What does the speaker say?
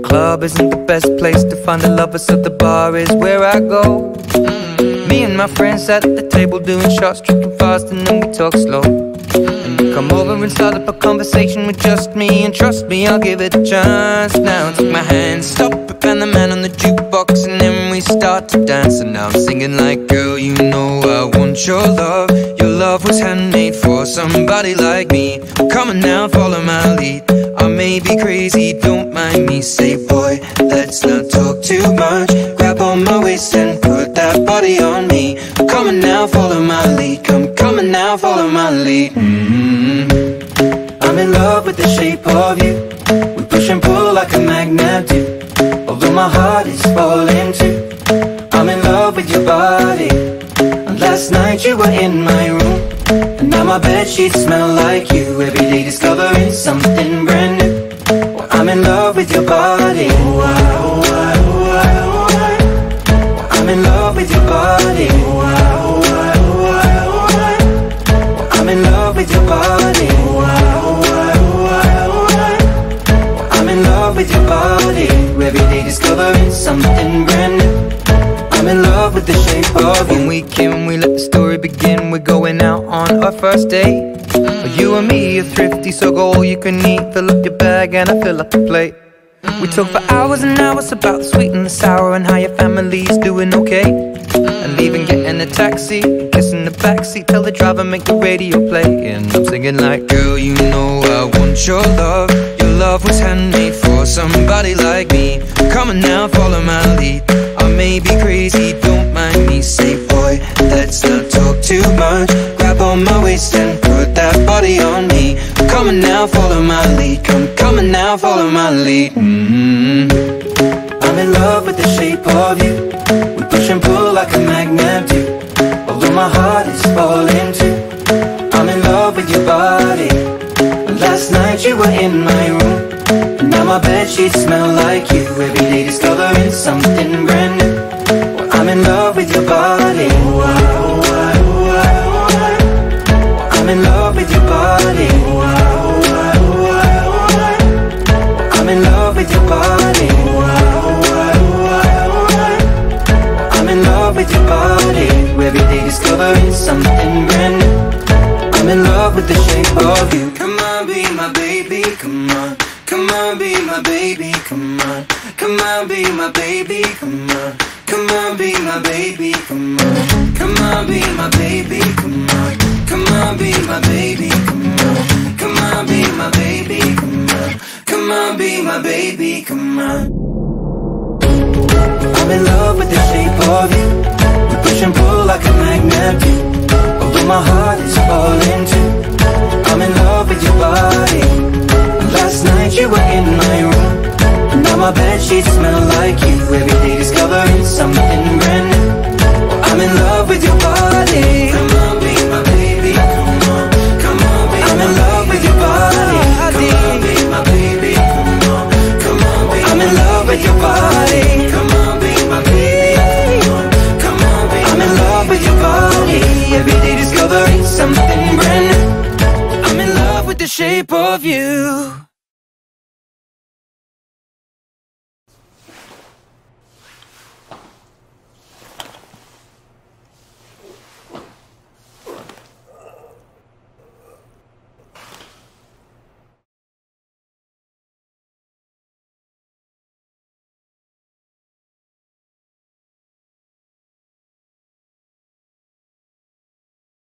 club isn't the best place to find a lover, so the bar is where I go. Me and my friends at the table doing shots, tripping fast, and then we talk slow. And you come over and start up a conversation with just me, and trust me, I'll give it a chance. Now take my hand, stop it, and the man on the jukebox, and then we start to dance. And now I'm singing like, girl, you know I want your love. Your love was handmade for somebody like me. Come on now, follow my lead. I may be crazy, don't mind me. Say, boy, let's not talk too much. Grab on my waist and put that body on me. Come on now, follow my lead. Come on now, follow my lead. I'm in love with the shape of you. We push and pull like a magnet do. Although my heart is falling too. I'm in love with your body. And last night you were in my room, and now my bedsheets smell like you. Every day discovering something brand new. Well, I'm in love with your body. I'm in love with your body. I'm in love with your body. I'm in love with your body. Every day discovering something brand new. I'm in love with the shape of you. When we came, we let the story begin. We're going out on our first date. You and me are thrifty, so go all you can eat. Fill up your bag and I fill up the plate. We talk for hours and hours about the sweet and the sour, and how your family's doing okay. And leaving, getting a taxi, kissing the backseat, tell the driver make the radio play. And I'm singing like, girl, you know I want your love. Your love was handmade for somebody like me. Come on now, follow my lead. I may be crazy, don't mind me. Say, boy, let's not talk too much. Grab on my waist and put that body on me. Come on now, follow my lead. Come on now, follow my lead. I'm in love with the shape of you. We push and pull like a magnet do. Although my heart is falling too. I'm in love with your body. Last night you were in my room, and now my bedsheets smell like you. Every day discovering something brand new. Well, I'm in love with your body. I'm in love with your body. I'm in love with your body. I'm in love with your body. Every day discovering something brand new. I'm in love with the shape of you. Come on, be my baby, come on. Come on, be my baby, come on. Come on, be my baby, come on. Come on, be my baby, come on. Come on, be my baby, come on. Come on, be my baby, come on. Come on, be my baby, come on. Come on, be my baby, come on. I'm in love with the shape of you. We push and pull like a magnet do. Although my heart is falling too. I'm in love with your body. Last night you were in my room, and now my bedsheets smell like you. Every day discovering something brand new. I'm in love with your body. Come on,